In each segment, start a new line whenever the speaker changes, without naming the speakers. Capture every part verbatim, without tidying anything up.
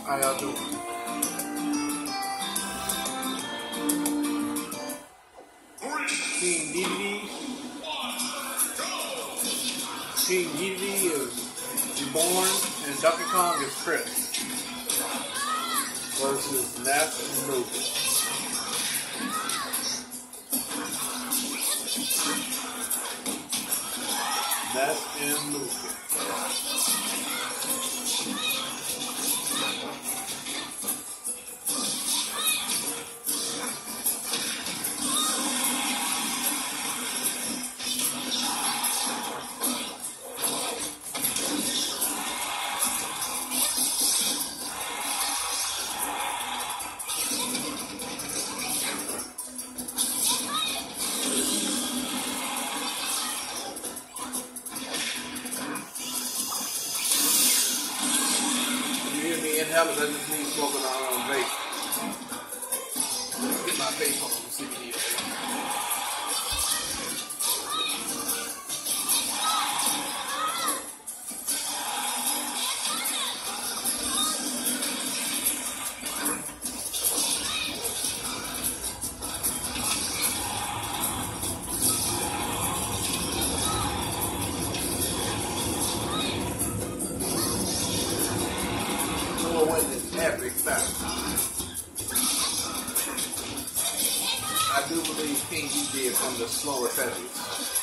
How y'all doing? King Dedede. King Dedede is Reborn, and Donkey Kong is Chris. Versus Ness and Luke. Ness and Luke. Hell, I just need smoking on um, vape. Get my vape on the C B D. Every time. I do believe King Dedede is from the slower feathers.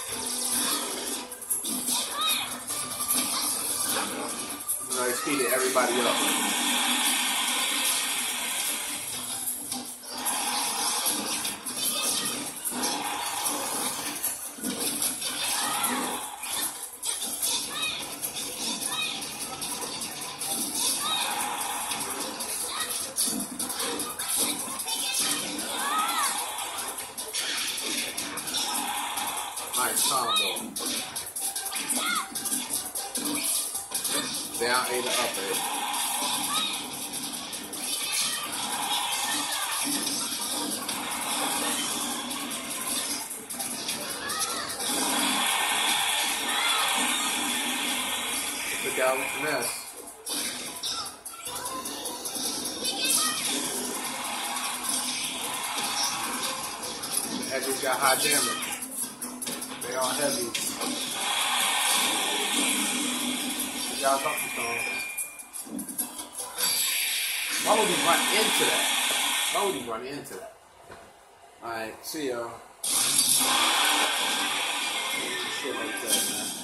You know, he speeded everybody up. Nice combo. Down A to up A. Took out Ness. Edges got high damage. They all heavy. Y'all talking to Why would he run into that? Why would he run into that? Alright, see y'all. Shit like that, man.